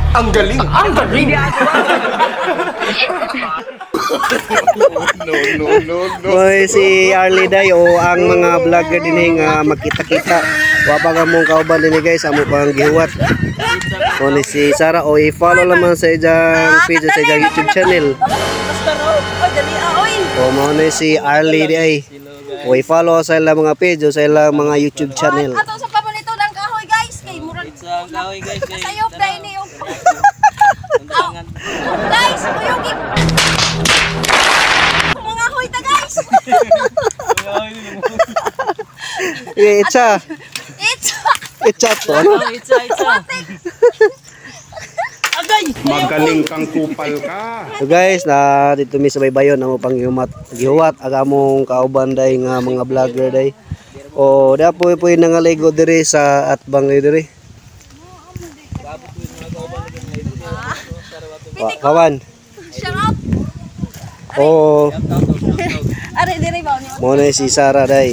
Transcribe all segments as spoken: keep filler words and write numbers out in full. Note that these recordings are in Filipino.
Ang galing! Ang galing! No, no, no, no. Boy, si Arlie day o ang mga vlogger din nga magkita-kita. Wa pa ka mong kauban din guys, amo pang gihuwat. O ni si Sarah o i-follow naman sa ijang page sa ijang YouTube channel. O mo ni si Arlie day. O i-follow sa ilang mga page o sa ilang mga YouTube channel. Ato sa pamanito ng kahoy guys, kay murag Sa kahoy guys, kay sayop dai ni yung. Guys, kuyugi. Mga hoy ta guys. Itcha. It's Itcha to. Ano? Itsa, itsa. Agay! Magaling kang kupal ka. So guys, na dito mi sa baybayon amo pang gihumat gihuwat aga mong kauban day nga mga vlogger day. O da po po nangaligo diri sa atbang diri. Wa kawan. shout out. O Are dire ba ni? mo na si Sarah day.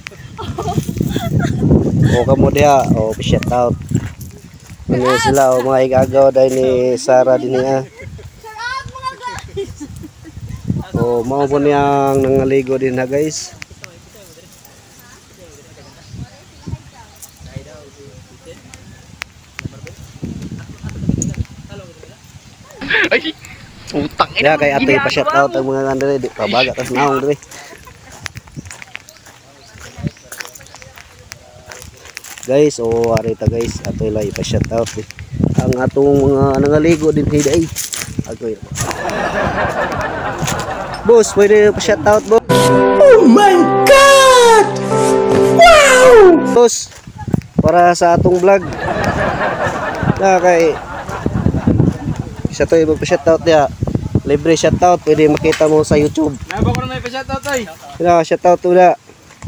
O kamo dia, o shout out. Ano sila o mga igagaw day ni Sarah din niya. Shout out mga guys. O mao po niyang nangaligo din na guys. Ay, utang Ya kay atoy pa shout out ang mga andre di pabaga tas naong dire. Guys, o ari ta guys, atoy lay pa shout out eh. Ang atong mga nangaligo din hiday. Agoy. Boss, pwede pa shout out boss. Oh my god! Wow! Boss, para sa atong vlog. Na kay sa toy mo pa shout out dia. Libre shout out, pwede makita mo sa YouTube. Naba ko na may pa-shoutout ay. Kaya shout out to na.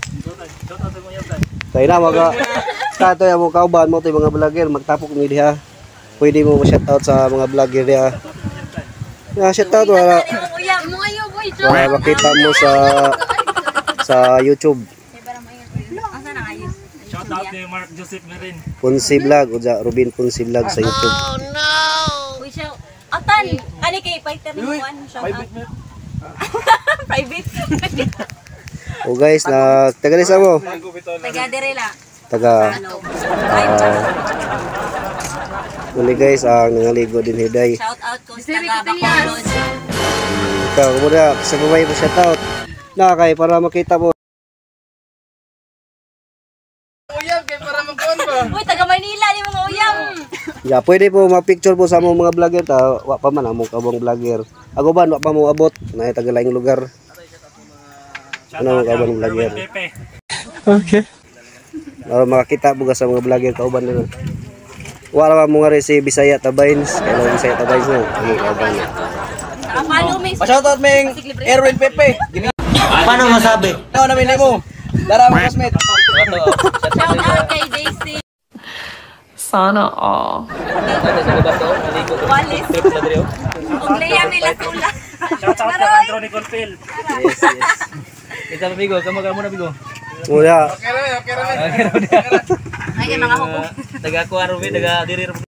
Kaya na mga kato yung mga kauban mo to yung mga vlogger magtapok mo diha. Pwede mo shout out sa mga vlogger diha. Ya shout out wala. Uyab mo ayo boy. Wala makita mo sa sa YouTube. Asa na kayo? Shoutout kay Mark Joseph Merin. Punsi Vlog o ja, Rubin Punsi Vlog sa YouTube. Uy siya. Atan, ani kay fighter ni Juan shout out. Private. O guys, na taga sa mo. Taga dire la. Taga Ano? Muli guys, ang nangaligo din hiday. Shout out ko sa taga Bacolod. Ikaw muna sa buhay mo shout out. Na kay para makita mo. Uyab kay para magkuan ba? Uy, taga Manila ni mga uyam. Ya, pwede po ma-picture po sa among mga vlogger ta. Wa pa man among kabang vlogger. Ako ba wa pa mo abot na taga laing lugar. Ano mga kabang vlogger? Okay. Para makakita po ka sa mga vlogger kauban nila. Wala mo nga rin si Bisaya Tabains. Kailan Bisaya Tabains na. Among kauban. Follow me. Pa-shoutout ming Erwin Pepe. Paano masabi? Ano namin mo? Dara mo classmate. Shout out kay Daisy. Sana all. Walis. Ug Lea Milasula. Shoutout kay Andro Nicole Phil. Yes, yes. Kita bigo, kamo kamo na bigo. Mula. Okay ra, okay ra. Ay mga hukom. Taga Kuarwe, taga diri